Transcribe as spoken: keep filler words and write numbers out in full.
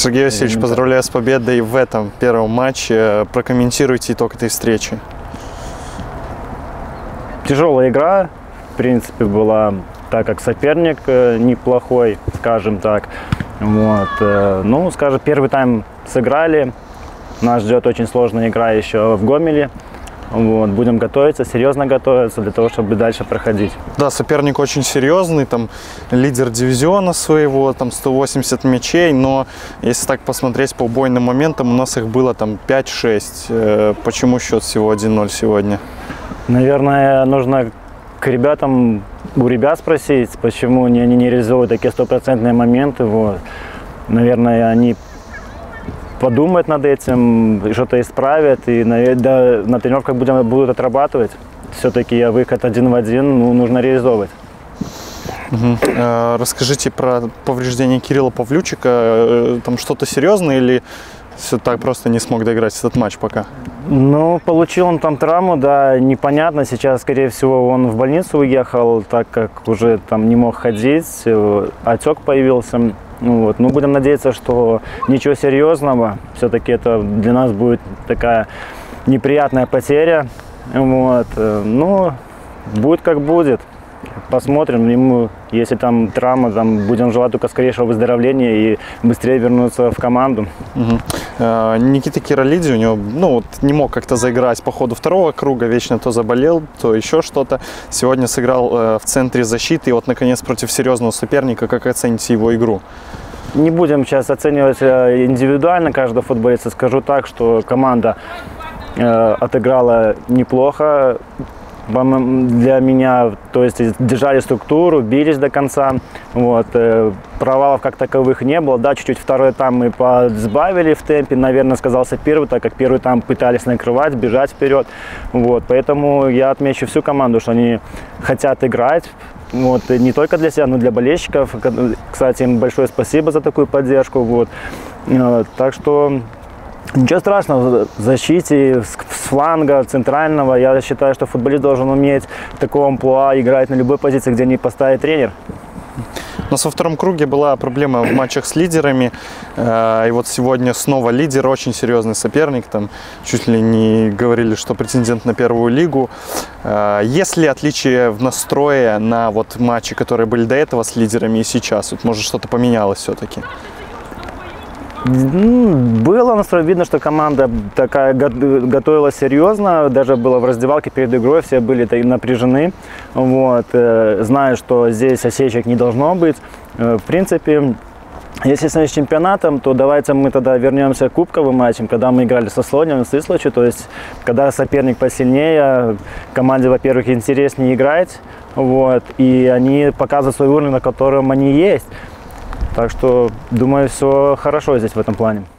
Сергей Васильевич, поздравляю с победой в этом первом матче. Прокомментируйте итог этой встречи. Тяжелая игра, в принципе, была, так как соперник неплохой, скажем так. Вот. Ну, скажем, первый тайм сыграли. Нас ждет очень сложная игра еще в Гомеле. Вот. Будем готовиться, серьезно готовиться для того, чтобы дальше проходить. Да, соперник очень серьезный, там лидер дивизиона своего, там сто восемьдесят мячей, но если так посмотреть по убойным моментам, у нас их было там пять-шесть. Почему счет всего один ноль сегодня? Наверное, нужно к ребятам, у ребят спросить, почему они не реализуют такие стопроцентные моменты. Вот. Наверное, они подумают над этим, что-то исправят, и на, да, на тренировках будем, будут отрабатывать. Все-таки выход один в один, ну, нужно реализовывать. Угу. А, расскажите про повреждение Кирилла Павлючика. Там что-то серьезное или все так просто не смог доиграть этот матч пока? Ну, получил он там травму, да, непонятно. Сейчас, скорее всего, он в больницу уехал, так как уже там не мог ходить, отек появился. Вот. Ну, будем надеяться, что ничего серьезного. Все-таки это для нас будет такая неприятная потеря. Вот. Ну, будет как будет. Посмотрим. Ему, если там травма, там будем желать только скорейшего выздоровления и быстрее вернуться в команду. Угу. А, Никита Киролиди, у него, ну, вот, не мог как-то заиграть по ходу второго круга, вечно то заболел, то еще что-то. Сегодня сыграл э, в центре защиты, и вот, наконец, против серьезного соперника. Как оцените его игру? Не будем сейчас оценивать индивидуально каждого футболиста. Скажу так, что команда э, отыграла неплохо для меня, то есть держали структуру, бились до конца. Вот. Провалов как таковых не было. Да, чуть-чуть второй там мы подсбавили в темпе, наверное, сказался первый, так как первый там пытались накрывать, бежать вперед. Вот. Поэтому я отмечу всю команду, что они хотят играть. Вот, не только для себя, но и для болельщиков. Кстати, им большое спасибо за такую поддержку. Вот. Так что ничего страшного, в защите, с фланга, центрального. Я считаю, что футболист должен уметь такого амплуа играть на любой позиции, где не поставит тренер. У нас во втором круге была проблема в матчах с лидерами. И вот сегодня снова лидер, очень серьезный соперник. Там чуть ли не говорили, что претендент на первую лигу. Есть ли отличие в настрое на вот матчи, которые были до этого с лидерами и сейчас? Вот, может, что-то поменялось все-таки? Было настрой, видно, что команда такая готовилась серьезно, даже было в раздевалке перед игрой, все были напряжены, вот, зная, что здесь осечек не должно быть. В принципе, если с чемпионатом, то давайте мы тогда вернемся к кубковым матчам, когда мы играли со Слонем, с Ислочью, то есть когда соперник посильнее, команде, во-первых, интереснее играть, вот, и они показывают свой уровень, на котором они есть. Так что, думаю, все хорошо здесь в этом плане.